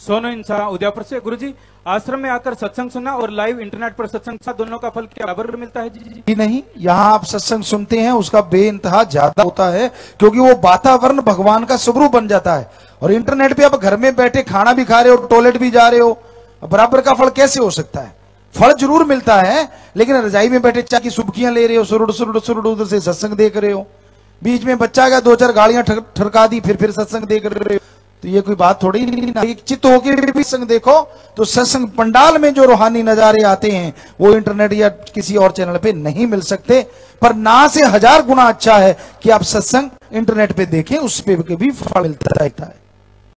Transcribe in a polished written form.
सोनू इंसा उदयपुर से। गुरुजी, आश्रम में आकर सत्संग सुनना और लाइव इंटरनेट पर सत्संग दोनों का फल क्या बराबर मिलता है? जी नहीं, यहाँ आप सत्संग सुनते हैं उसका बेइंतहा ज्यादा होता है, क्योंकि वो वातावरण भगवान का स्वरूप बन जाता है। और इंटरनेट पे आप घर में बैठे खाना भी खा रहे हो, टॉयलेट भी जा रहे हो, बराबर का फल कैसे हो सकता है? फल जरूर मिलता है, लेकिन रजाई में बैठे चाय की सुबकियां ले रहे हो, सुरुड़ सुरुड़ सुरुड़ उधर से सत्संग देख रहे हो, बीच में बच्चा गया 2-4 गालियां ठरका दी, फिर सत्संग देख रहे हो, तो ये कोई बात थोड़ी नहीं। चित्त होकर भी सत्संग देखो तो सत्संग पंडाल में जो रूहानी नजारे आते हैं वो इंटरनेट या किसी और चैनल पे नहीं मिल सकते। पर ना से 1000 गुना अच्छा है कि आप सत्संग इंटरनेट पे देखें, उस पे भी फल मिलता रहता है।